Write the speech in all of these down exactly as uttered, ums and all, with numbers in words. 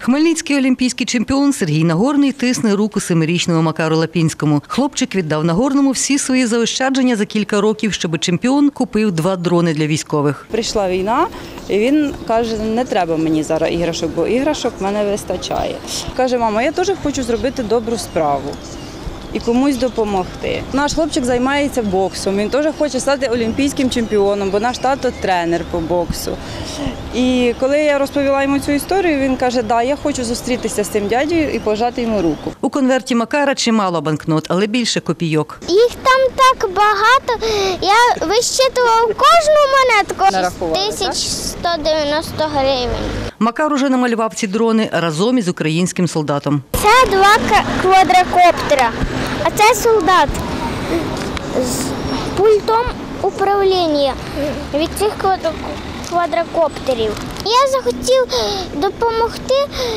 Хмельницький олімпійський чемпіон Сергій Нагорний тисне руку семирічному Макару Лапінському. Хлопчик віддав Нагорному всі свої заощадження за кілька років, щоб чемпіон купив два дрони для військових. Прийшла війна, і він каже, не треба мені зараз іграшок, бо іграшок в мене вистачає. Каже, мама, я теж хочу зробити добру справу і комусь допомогти. Наш хлопчик займається боксом, він теж хоче стати олімпійським чемпіоном, бо наш тато тренер по боксу. І коли я розповіла йому цю історію, він каже, да, я хочу зустрітися з цим дядею і пожати йому руку. У конверті Макара чимало банкнот, але більше копійок. Їх там так багато, я вищитував кожну монетку. тисяча сто дев'яносто гривень. Макар уже намалював ці дрони разом із українським солдатом. Це два квадрокоптера, а це солдат з пультом управління від цих квадрокоптерів. Я захотів допомогти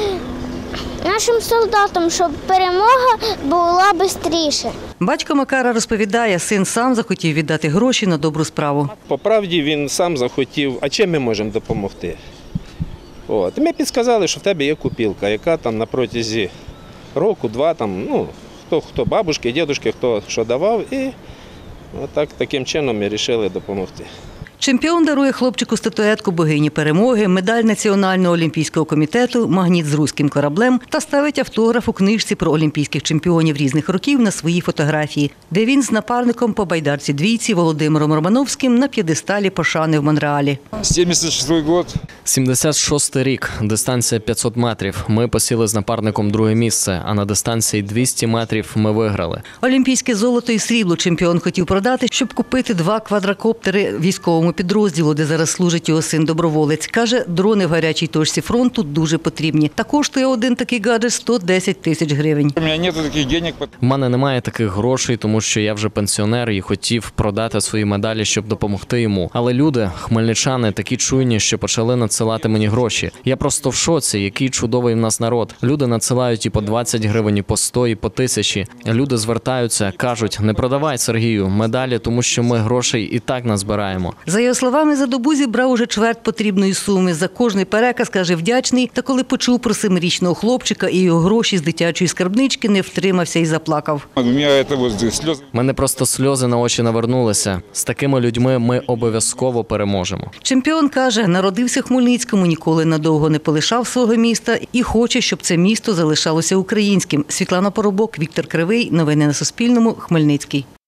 нашим солдатам, щоб перемога була швидше. Батько Макара розповідає, син сам захотів віддати гроші на добру справу. По правді він сам захотів, а чим ми можемо допомогти? От. Ми підказали, що в тебе є купілка, яка там на протязі року-два, там, ну, хто, хто бабушки, дідушки, хто що давав, і отак, таким чином ми вирішили допомогти. Чемпіон дарує хлопчику статуетку богині перемоги, медаль Національного олімпійського комітету, магніт з руським кораблем та ставить автограф у книжці про олімпійських чемпіонів різних років на свої фотографії, де він з напарником по байдарці двійці Володимиром Романовським на п'єдесталі пошани в Монреалі. сімдесят шостий рік. сімдесят шостий рік, дистанція п'ятсот метрів. Ми посіли з напарником друге місце, а на дистанції двісті метрів ми виграли. Олімпійське золото і срібло чемпіон хотів продати, щоб купити два квадрокоптери військовому підрозділу, де зараз служить його син-доброволець. Каже, дрони в гарячій точці фронту дуже потрібні. Та коштує один такий гаджет сто десять тисяч гривень. У мене немає таких грошей. У мене немає таких грошей, тому що я вже пенсіонер і хотів продати свої медалі, щоб допомогти йому. Але люди, хмельничани, такі чуйні, що почали надсилати мені гроші. Я просто в шоці, який чудовий в нас народ. Люди надсилають і по двадцять гривень, і по сто, і по тисячі. Люди звертаються, кажуть, не продавай, Сергію, медалі, тому що ми грошей і так назбираємо. За його словами, за добу зібрав уже чверть потрібної суми. За кожний переказ, каже, вдячний. Та коли почув про семирічного хлопчика і його гроші з дитячої скарбнички, не втримався і заплакав. У мене це ось сльози. Мене просто сльози на очі навернулися. З такими людьми ми обов'язково переможемо. Чемпіон каже, народився в Хмельницькому, ніколи надовго не полишав свого міста і хоче, щоб це місто залишалося українським. Світлана Поробок, Віктор Кривий. Новини на Суспільному. Хмельницький.